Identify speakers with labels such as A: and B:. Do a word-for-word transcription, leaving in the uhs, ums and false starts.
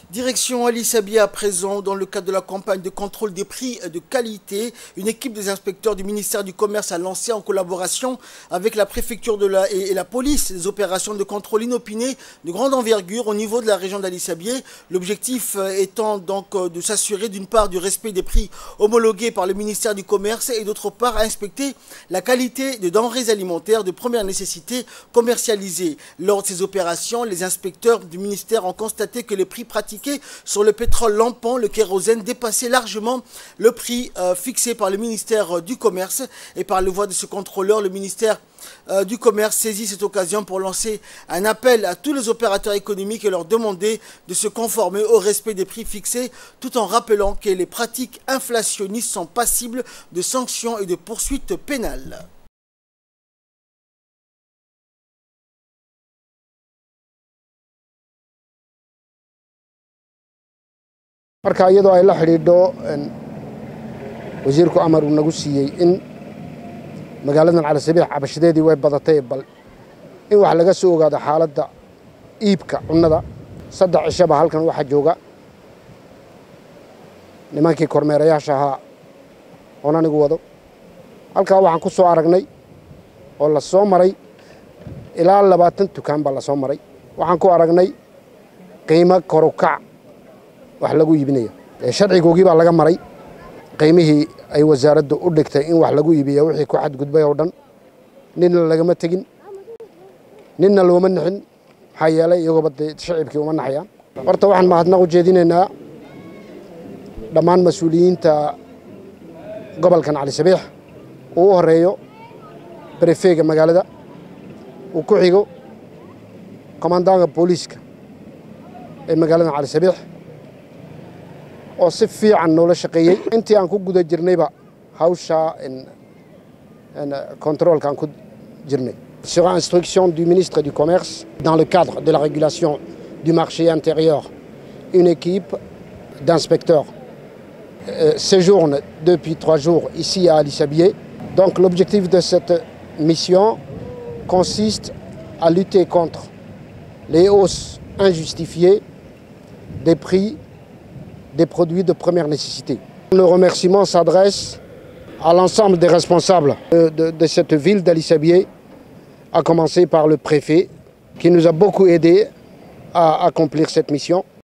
A: Direction Ali Sabiha à présent, dans le cadre de la campagne de contrôle des prix de qualité, une équipe des inspecteurs du ministère du Commerce a lancé en collaboration avec la préfecture de la, et, et la police des opérations de contrôle inopinées de grande envergure au niveau de la région d'Ali Sabiha. L'objectif étant donc de s'assurer d'une part du respect des prix homologués par le ministère du Commerce et d'autre part à inspecter la qualité de denrées alimentaires de première nécessité commercialisées. Lors de ces opérations, les inspecteurs du ministère ont constaté que les prix pratiqués sur le pétrole lampant, le kérosène, dépassait largement le prix euh, fixé par le ministère euh, du Commerce. Et par le voie de ce contrôleur, le ministère euh, du Commerce saisit cette occasion pour lancer un appel à tous les opérateurs économiques et leur demander de se conformer au respect des prix fixés, tout en rappelant que les pratiques inflationnistes sont passibles de sanctions et de poursuites pénales.
B: marka iyadoo ay la xiriidho wasiirku amar uu nagu siiyay in magaaladan Cali Sabiix cabashadeedii way badatay bal in wax laga soo ogaado xaaladda iibka cunnada saddex cishaba halkan waxa jooga nimankii kormeerayaasha ahaa oo anigu wado halka waxaan ku soo aragnay oo la soo maray ilaa labaatan dukaan baa la soo maray waxaan ku aragnay qiimo kor u kac wax lagu iibinayo sharcigoogii baa laga maray qiimihii ay wasaaraddu u dhigtay in wax lagu iibiyo wixii ku xadgudbay oo dhan ninna lagama tegin ninna looma nixin maxaa yeelay iyagoo badda shacibkii uma naxayaan horta waxaan mahadnaq u jeedinaynaa dhammaan mas-uuliyiinta gobolkan Cali Sabiix uu u horeeyo prefeega magaalada uu ku xigo komandaanka booliiska ee magaalada Cali Sabiix oo si fiican noola shaqeeyay intii aan ku guda jirnayba hawsha in in contrôle kan ku jirnay. Sur instruction du ministre du Commerce, dans le cadre de la régulation du marché intérieur, une équipe d'inspecteurs euh, séjourne depuis trois jours ici à Ali Sabiha. Donc l'objectif de cette mission consiste à lutter contre les hausses injustifiées des prix des produits de première nécessité. Le remerciement s'adresse à l'ensemble des responsables de, de, de cette ville d'Ali Sabiha, à commencer par le préfet, qui nous a beaucoup aidés à accomplir cette mission.